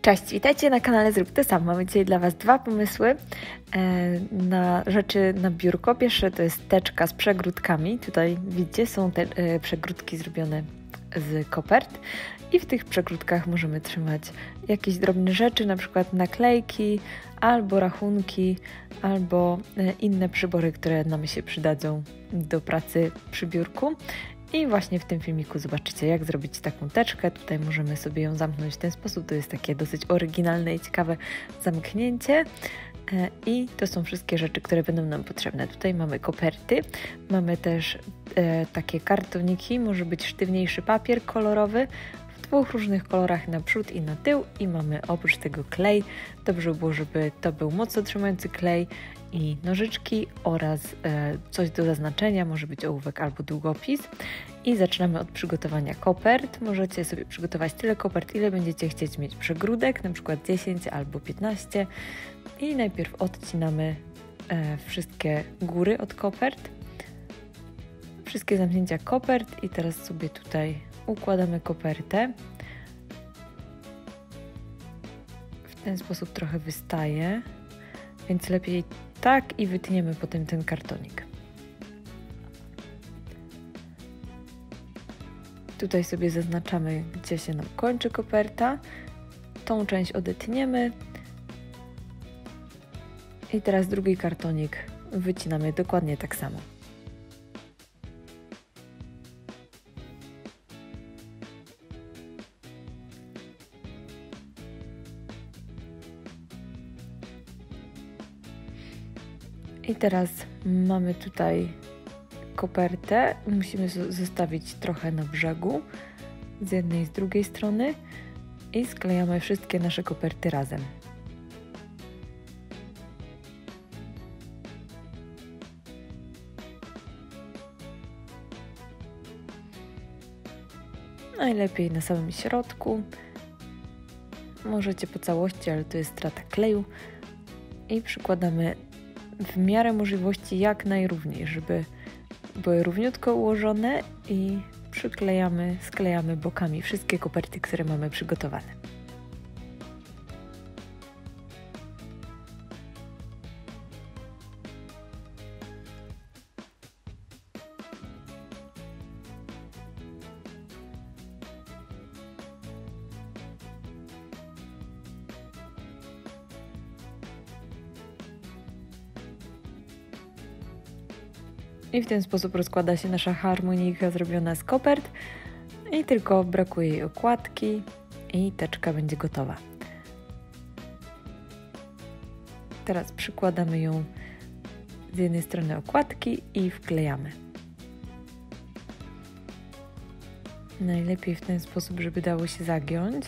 Cześć, witajcie na kanale Zrób to Sam. Mamy dzisiaj dla Was dwa pomysły na rzeczy na biurko. Pierwsze to jest teczka z przegródkami. Tutaj widzicie, są te przegródki zrobione z kopert i w tych przegródkach możemy trzymać jakieś drobne rzeczy, na przykład naklejki, albo rachunki, albo inne przybory, które nam się przydadzą do pracy przy biurku. I właśnie w tym filmiku zobaczycie, jak zrobić taką teczkę. Tutaj możemy sobie ją zamknąć w ten sposób. To jest takie dosyć oryginalne i ciekawe zamknięcie. I to są wszystkie rzeczy, które będą nam potrzebne. Tutaj mamy koperty, mamy też takie kartoniki, może być sztywniejszy papier kolorowy w dwóch różnych kolorach na przód i na tył. I mamy oprócz tego klej. Dobrze by było, żeby to był mocno trzymający klej i nożyczki oraz coś do zaznaczenia, może być ołówek albo długopis. I zaczynamy od przygotowania kopert. Możecie sobie przygotować tyle kopert, ile będziecie chcieć mieć przegródek, na przykład 10 albo 15. I najpierw odcinamy wszystkie góry od kopert, wszystkie zamknięcia kopert i teraz sobie tutaj układamy kopertę. W ten sposób trochę wystaje, więc lepiej tak i wytniemy potem ten kartonik. Tutaj sobie zaznaczamy, gdzie się nam kończy koperta. Tą część odetniemy. I teraz drugi kartonik wycinamy dokładnie tak samo. I teraz mamy tutaj kopertę. Musimy zostawić trochę na brzegu z jednej i z drugiej strony i sklejamy wszystkie nasze koperty razem. Najlepiej na samym środku. Możecie po całości, ale to jest strata kleju. I przykładamy w miarę możliwości jak najrówniej, żeby były równiutko ułożone i sklejamy bokami wszystkie koperty, które mamy przygotowane. I w ten sposób rozkłada się nasza harmonijka zrobiona z kopert i tylko brakuje jej okładki i teczka będzie gotowa. Teraz przykładamy ją z jednej strony okładki i wklejamy. Najlepiej w ten sposób, żeby dało się zagiąć.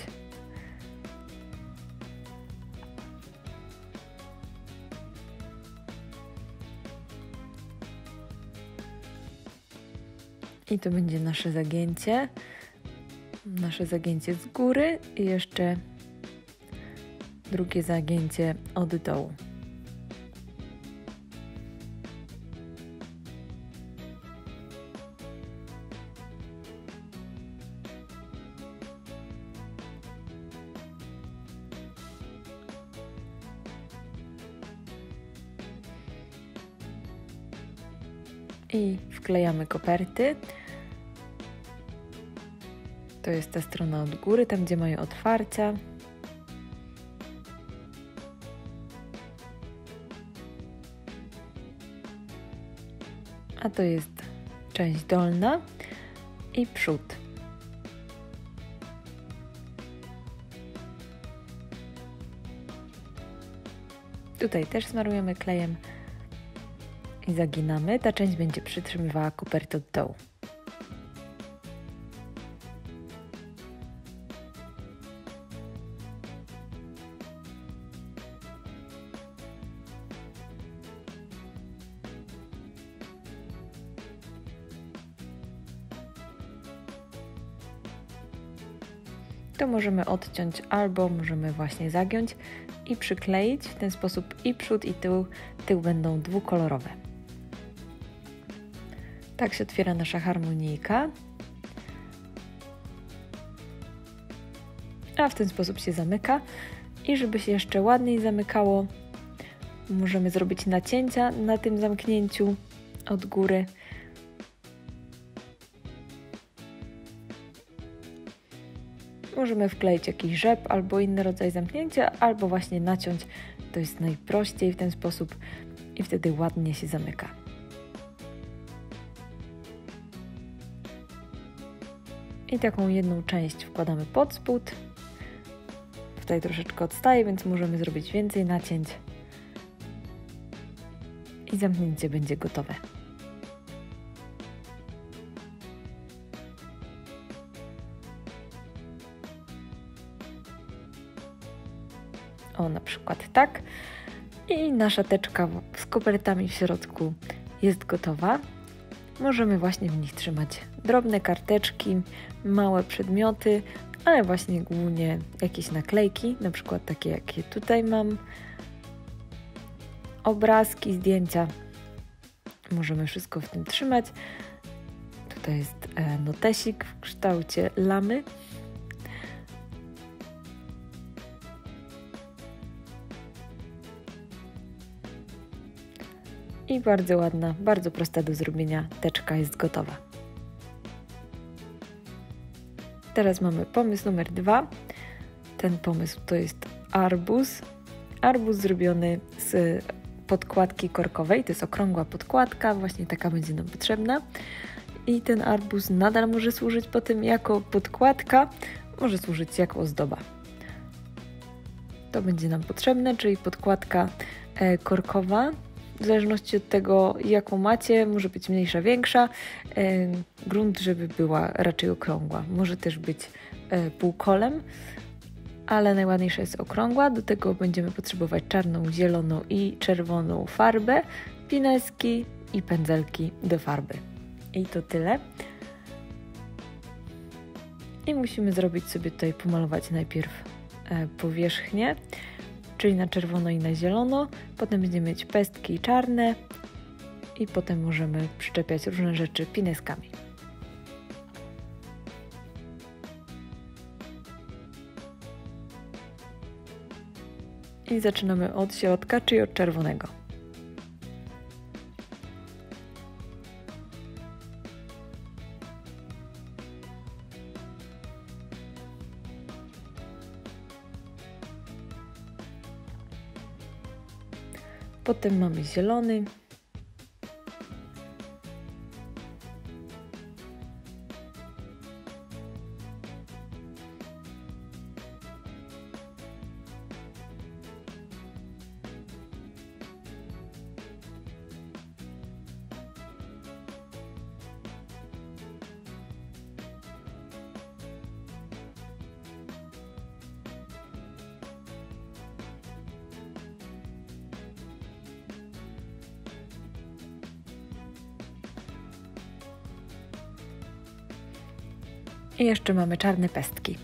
I to będzie nasze zagięcie z góry i jeszcze drugie zagięcie od dołu. I wklejamy koperty. To jest ta strona od góry, tam gdzie mają otwarcia. A to jest część dolna i przód. Tutaj też smarujemy klejem i zaginamy. Ta część będzie przytrzymywała kopertę od dołu. To możemy odciąć albo możemy właśnie zagiąć i przykleić. W ten sposób i przód i tył będą dwukolorowe. Tak się otwiera nasza harmonijka. a w ten sposób się zamyka. I żeby się jeszcze ładniej zamykało, możemy zrobić nacięcia na tym zamknięciu od góry. Możemy wkleić jakiś rzep albo inny rodzaj zamknięcia, albo właśnie naciąć. To jest najprościej w ten sposób i wtedy ładnie się zamyka. I taką jedną część wkładamy pod spód. Tutaj troszeczkę odstaje, więc możemy zrobić więcej nacięć. I zamknięcie będzie gotowe. O, na przykład tak. I nasza teczka z kopertami w środku jest gotowa. Możemy właśnie w nich trzymać drobne karteczki, małe przedmioty, ale właśnie głównie jakieś naklejki, na przykład takie jakie tutaj mam, obrazki, zdjęcia. Możemy wszystko w tym trzymać. Tutaj jest notesik w kształcie lamy. I bardzo ładna, bardzo prosta do zrobienia teczka jest gotowa. Teraz mamy pomysł numer 2. Ten pomysł to jest arbuz. Arbuz zrobiony z podkładki korkowej. To jest okrągła podkładka, właśnie taka będzie nam potrzebna. I ten arbuz nadal może służyć potem jako podkładka, może służyć jako ozdoba. To będzie nam potrzebne, czyli podkładka korkowa. W zależności od tego, jaką macie, może być mniejsza, większa. Grunt, żeby była raczej okrągła. Może też być półkolem, ale najładniejsza jest okrągła. Do tego będziemy potrzebować czarną, zieloną i czerwoną farbę, pineski i pędzelki do farby. I to tyle. I musimy zrobić sobie tutaj, pomalować najpierw powierzchnię, czyli na czerwono i na zielono. Potem będziemy mieć pestki czarne i potem możemy przyczepiać różne rzeczy pineskami. I zaczynamy od środka, czyli od czerwonego. Potem mamy zielony. I jeszcze mamy czarne pestki.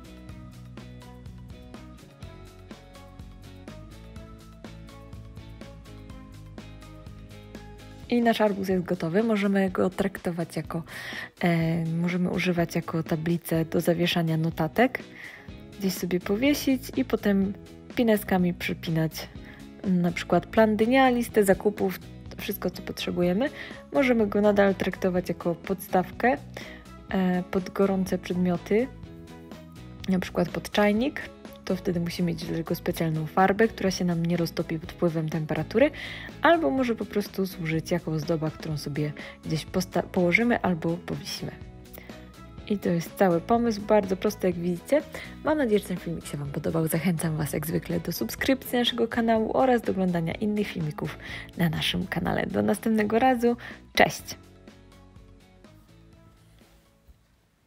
I nasz arbuz jest gotowy. Możemy go traktować jako, możemy używać jako tablicę do zawieszania notatek. Gdzieś sobie powiesić i potem pineskami przypinać na przykład plan dnia, listę zakupów, wszystko co potrzebujemy. Możemy go nadal traktować jako podstawkę pod gorące przedmioty, na przykład pod czajnik. To wtedy musimy mieć do tego specjalną farbę, która się nam nie roztopi pod wpływem temperatury, albo może po prostu służyć jako ozdoba, którą sobie gdzieś położymy albo powiesimy. I to jest cały pomysł, bardzo prosty jak widzicie. Mam nadzieję, że ten filmik się Wam podobał. Zachęcam Was jak zwykle do subskrypcji naszego kanału oraz do oglądania innych filmików na naszym kanale. Do następnego razu, cześć!